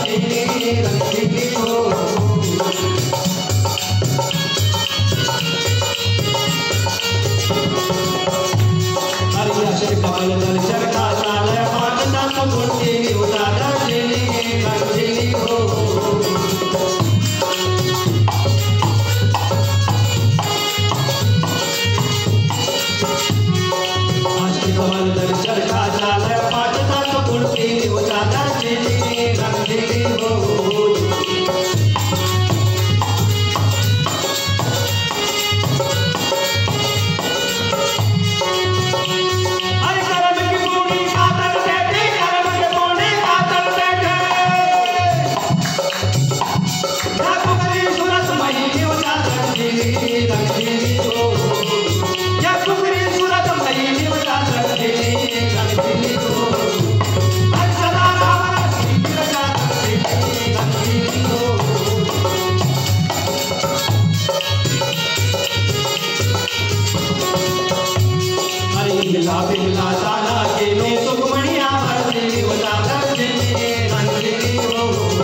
झिनी रंगीनी हो। हरिया कमल दल चरखा ताल पाट दांत मुट्ठी हो चादर झिनी रंगीनी हो। कमल दल चरखा ताल पाट दांत मुट्ठी हो चादर झिनी रंगीनी हो। बिगला ताला के में सुगमणिया भरती हो चादर झिनी रंगीनी हो।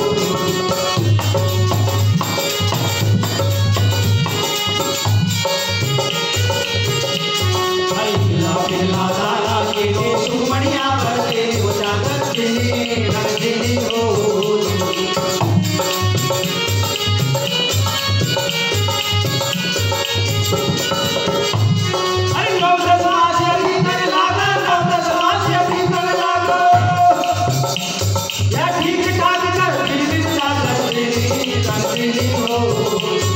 बिगला ताला के में सुगमणिया भरती हो चादर झिनी रंगीनी हो। ठीक ठाक कर फिर चादर झिनी रंगीनी हो।